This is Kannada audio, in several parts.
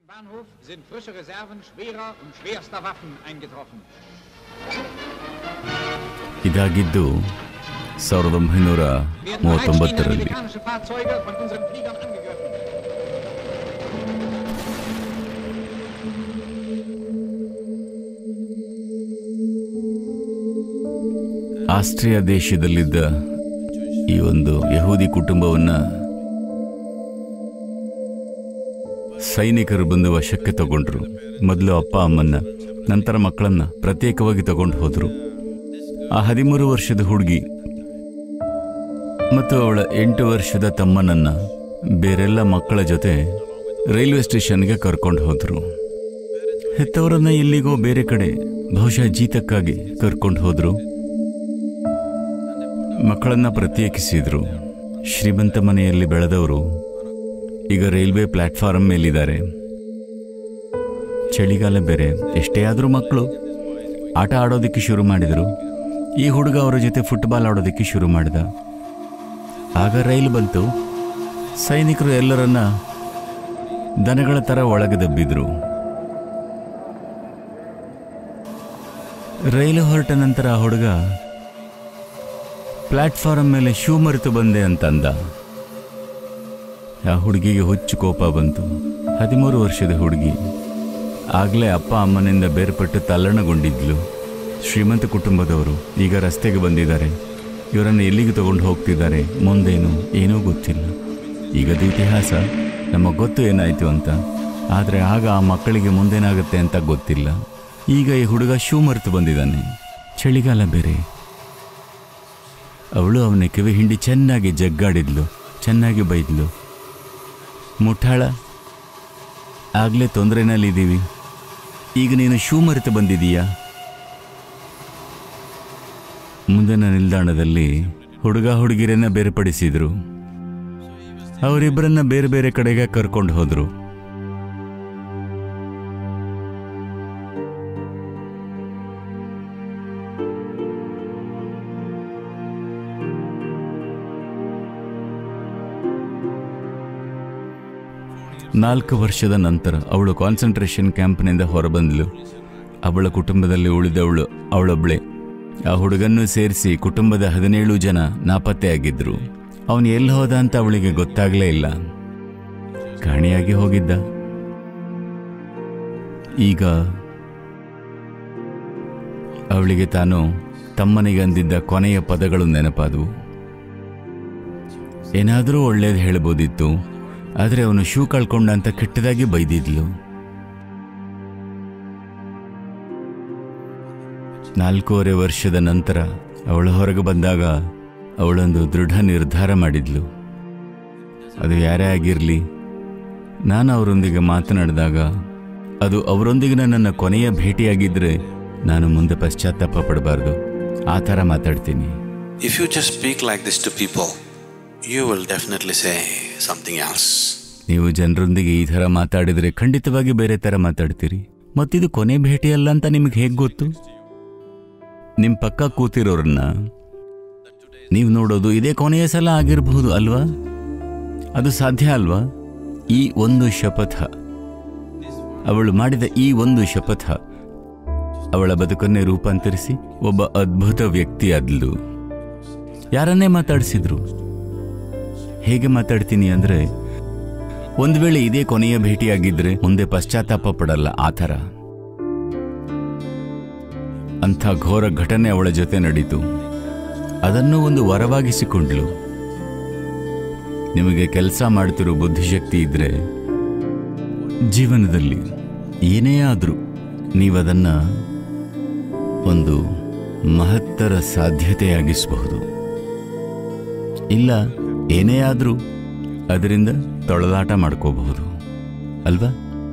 Bahnhof sind frische Reserven schwerer und schwerster Waffen eingetroffen. ಇದಾಗಿದ್ದು 1939ರಲ್ಲಿ. ಆಸ್ಟ್ರಿಯಾ ದೇಶದಲ್ಲಿದ್ದ ಈ ಒಂದು ಯಹೂದಿ ಕುಟುಂಬವನ್ನು ಸೈನಿಕರು ಬಂದು ವಶಕ್ಕೆ ತಗೊಂಡ್ರು. ಮೊದಲು ಅಪ್ಪ ಅಮ್ಮನ್ನ, ನಂತರ ಮಕ್ಕಳನ್ನ ಪ್ರತ್ಯೇಕವಾಗಿ ತಗೊಂಡು ಹೋದ್ರು. ಆ 13 ವರ್ಷದ ಹುಡುಗಿ ಮತ್ತು ಅವಳ 8 ವರ್ಷದ ತಮ್ಮನನ್ನ ಬೇರೆಲ್ಲ ಮಕ್ಕಳ ಜೊತೆ ರೈಲ್ವೆ ಸ್ಟೇಷನ್ಗೆ ಕರ್ಕೊಂಡು ಹೋದ್ರು. ಹೆತ್ತವರನ್ನ ಎಲ್ಲಿಗೋ ಬೇರೆ ಕಡೆ, ಬಹುಶಃ ಜೀತಕ್ಕಾಗಿ ಕರ್ಕೊಂಡು ಹೋದ್ರು. ಮಕ್ಕಳನ್ನ ಪ್ರತ್ಯೇಕಿಸಿದ್ರು. ಶ್ರೀಮಂತ ಮನೆಯಲ್ಲಿ ಬೆಳೆದವರು ಈಗ ರೈಲ್ವೆ ಪ್ಲಾಟ್ಫಾರ್ಮ್ ಮೇಲಿದ್ದಾರೆ. ಚಳಿಗಾಲ ಬೇರೆ. ಎಷ್ಟೇ ಆದರೂ ಮಕ್ಕಳು ಆಟ ಆಡೋದಕ್ಕೆ ಶುರು ಮಾಡಿದರು. ಈ ಹುಡುಗ ಅವರ ಜೊತೆ ಫುಟ್ಬಾಲ್ ಆಡೋದಕ್ಕೆ ಶುರು ಮಾಡಿದ. ಆಗ ರೈಲು ಬಂತು. ಸೈನಿಕರು ಎಲ್ಲರನ್ನ ದನಗಳ ಥರ ಒಳಗೆ ದಬ್ಬಿದ್ರು. ರೈಲು ಹೊರಟ ನಂತರ ಆ ಹುಡುಗ ಪ್ಲಾಟ್ಫಾರ್ಮ್ ಮೇಲೆ ಶೂ ಮರೆತು ಬಂದೆ ಅಂತಂದ. ಆ ಹುಡುಗಿಗೆ ಹುಚ್ಚು ಕೋಪ ಬಂತು. 13 ವರ್ಷದ ಹುಡುಗಿ. ಆಗಲೇ ಅಪ್ಪ ಅಮ್ಮನಿಂದ ಬೇರ್ಪಟ್ಟು ತಲ್ಲಣಗೊಂಡಿದ್ಲು. ಶ್ರೀಮಂತ ಕುಟುಂಬದವರು ಈಗ ರಸ್ತೆಗೆ ಬಂದಿದ್ದಾರೆ. ಇವರನ್ನು ಎಲ್ಲಿಗೆ ತಗೊಂಡು ಹೋಗ್ತಿದ್ದಾರೆ, ಮುಂದೇನು ಏನೂ ಗೊತ್ತಿಲ್ಲ. ಈಗದು ಇತಿಹಾಸ, ನಮಗೆ ಗೊತ್ತು ಏನಾಯಿತು ಅಂತ. ಆದರೆ ಆಗ ಆ ಮಕ್ಕಳಿಗೆ ಮುಂದೇನಾಗುತ್ತೆ ಅಂತ ಗೊತ್ತಿಲ್ಲ. ಈಗ ಈ ಹುಡುಗ ಶೂ ಮರೆತು ಬಂದಿದ್ದಾನೆ. ಚಳಿಗಾಲ ಬೇರೆ. ಅವಳು ಅವನ ಕಿವಿ ಹಿಂಡಿ ಚೆನ್ನಾಗಿ ಜಗ್ಗಾಡಿದ್ಲು, ಚೆನ್ನಾಗಿ ಬೈದ್ಲು. ಮುಠಾಳ, ಆಗಲೇ ತೊಂದರೆನಲ್ಲಿದ್ದೀವಿ, ಈಗ ನೀನು ಶೂ ಮರೆತು ಬಂದಿದೀಯಾ? ಮುಂದಿನ ನಿಲ್ದಾಣದಲ್ಲಿ ಹುಡುಗ ಹುಡುಗಿರನ್ನ ಬೇರ್ಪಡಿಸಿದ್ರು. ಅವರಿಬ್ಬರನ್ನ ಬೇರೆ ಬೇರೆ ಕಡೆಗೆ ಕರ್ಕೊಂಡು ಹೋದ್ರು. ನಾಲ್ಕು ವರ್ಷದ ನಂತರ ಅವಳು ಕಾನ್ಸಂಟ್ರೇಷನ್ ಕ್ಯಾಂಪ್ನಿಂದ ಹೊರಬಂದ್ಲು. ಅವಳ ಕುಟುಂಬದಲ್ಲಿ ಉಳಿದವಳು ಅವಳೊಬ್ಳೆ. ಆ ಹುಡುಗನ್ನು ಸೇರಿಸಿ ಕುಟುಂಬದ 17 ಜನ ನಾಪತ್ತೆಯಾಗಿದ್ರು. ಅವನು ಎಲ್ಲಿ ಹೋದ ಅಂತ ಅವಳಿಗೆ ಗೊತ್ತಾಗಲೇ ಇಲ್ಲ. ಕಾಣಿಯಾಗಿ ಹೋಗಿದ್ದ. ಈಗ ಅವಳಿಗೆ ತಾನು ತಮ್ಮನಿಗೆ ಅಂದಿದ್ದ ಕೊನೆಯ ಪದಗಳು ನೆನಪಾದವು. ಏನಾದರೂ ಒಳ್ಳೇದು ಹೇಳ್ಬೋದಿತ್ತು, ಆದರೆ ಅವನು ಶೂ ಕಳ್ಕೊಂಡ ಅಂತ ಕೆಟ್ಟದಾಗಿ ಬೈದಿದ್ಲು. 4.5 ವರ್ಷದ ನಂತರ ಅವಳು ಹೊರಗೆ ಬಂದಾಗ ಅವಳೊಂದು ದೃಢ ನಿರ್ಧಾರ ಮಾಡಿದ್ಲು. ಅದು ಯಾರೇ ಆಗಿರಲಿ, ನಾನು ಅವರೊಂದಿಗೆ ಮಾತನಾಡಿದಾಗ ಅದು ಅವರೊಂದಿಗೆ ನನ್ನ ಕೊನೆಯ ಭೇಟಿಯಾಗಿದ್ದರೆ ನಾನು ಮುಂದೆ ಪಶ್ಚಾತ್ತಾಪ ಪಡಬಾರ್ದು. ಆ ಥರ ಮಾತಾಡ್ತೀನಿ. If you just speak like this to people, you will definitely say something else. ನೀವು ಜನರೊಂದಿಗೆ ಈ ಥರ ಮಾತಾಡಿದರೆ ಖಂಡಿತವಾಗಿ ಬೇರೆ ಥರ ಮಾತಾಡ್ತೀರಿ. ಮತ್ತಿದು ಕೊನೆ ಭೇಟಿಯಲ್ಲ ಅಂತ ನಿಮಗೆ ಹೇಗೆ ಗೊತ್ತು? ನಿಮ್ಮ ಪಕ್ಕ ಕೂತಿರೋರನ್ನ ನೀವು ನೋಡೋದು ಇದೇ ಕೊನೆಯ ಸಲ ಆಗಿರಬಹುದು ಅಲ್ವಾ? ಅದು ಸಾಧ್ಯ ಅಲ್ವಾ? ಈ ಒಂದು ಶಪಥ, ಅವಳು ಮಾಡಿದ ಈ ಒಂದು ಶಪಥ ಅವಳ ಬದುಕನ್ನೇ ರೂಪಾಂತರಿಸಿ ಒಬ್ಬ ಅದ್ಭುತ ವ್ಯಕ್ತಿ ಆದ್ಲು. ಯಾರನ್ನೇ ಮಾತಾಡಿಸಿದ್ರು. ಹೇಗೆ ಮಾತಾಡ್ತೀನಿ ಅಂದರೆ, ಒಂದು ವೇಳೆ ಇದೇ ಕೊನೆಯ ಭೇಟಿಯಾಗಿದ್ರೆ ಮುಂದೆ ಪಶ್ಚಾತ್ತಾಪ ಪಡಲ್ಲ, ಆ ಥರ. ಅಂಥ ಘೋರ ಘಟನೆ ಅವಳ ಜೊತೆ ನಡೀತು. ಅದನ್ನು ಒಂದು ವರವಾಗಿಸಿಕೊಂಡ್ಲು. ನಿಮಗೆ ಕೆಲಸ ಮಾಡ್ತಿರೋ ಬುದ್ಧಿಶಕ್ತಿ ಇದ್ರೆ ಜೀವನದಲ್ಲಿ ಏನೇ ಆದರೂ ನೀವದನ್ನು ಒಂದು ಮಹತ್ತರ ಸಾಧ್ಯತೆಯಾಗಿಸಬಹುದು. ಇಲ್ಲ, ಏನೇ ಆದರೂ ಅದರಿಂದ ತೊಳಲಾಟ ಮಾಡ್ಕೋಬಹುದು ಅಲ್ವಾ?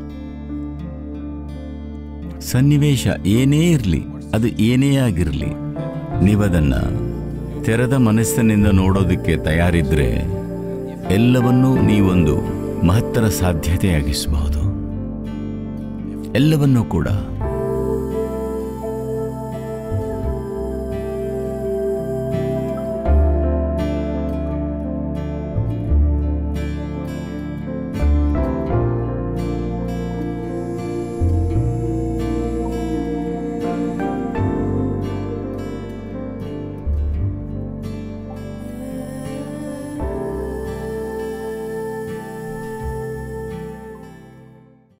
ಸನ್ನಿವೇಶ ಏನೇ ಇರಲಿ, ಅದು ಏನೇ ಆಗಿರಲಿ, ನೀವದನ್ನು ತೆರೆದ ಮನಸ್ಸಿನಿಂದ ನೋಡೋದಕ್ಕೆ ತಯಾರಿದ್ರೆ ಎಲ್ಲವನ್ನೂ ನೀವೊಂದು ಮಹತ್ತರ ಸಾಧ್ಯತೆಯಾಗಿಸಬಹುದು. ಎಲ್ಲವನ್ನೂ ಕೂಡ